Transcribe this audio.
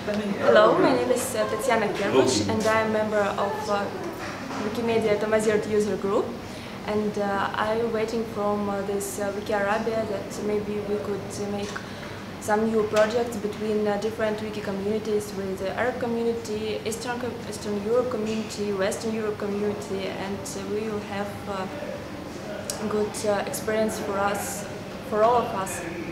Hello, my name is Tatiana Kerbush and I am a member of Wikimedia Tamazirt user group, and I'm waiting from this WikiArabia that maybe we could make some new projects between different wiki communities, with the Arab community, Eastern Europe community, Western Europe community, and we will have good experience for us, for all of us.